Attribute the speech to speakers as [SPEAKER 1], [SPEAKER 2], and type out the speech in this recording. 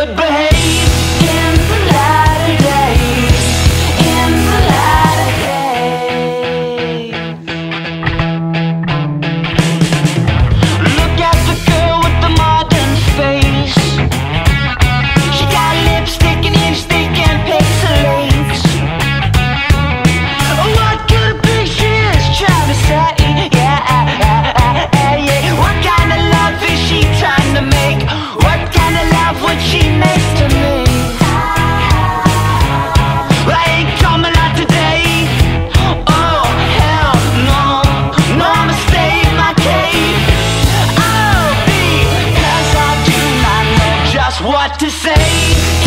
[SPEAKER 1] should behave in the latter days, in the latter days. Look at the girl with the modern face. She got lipstick and lipstick and pixelates. What could a big she is trying to say? What kind of love is she trying to make? What kind of love would she make to me? I ain't coming out today. Oh hell no, no, I'ma stay in my cave. Oh, because I do not know just what to say.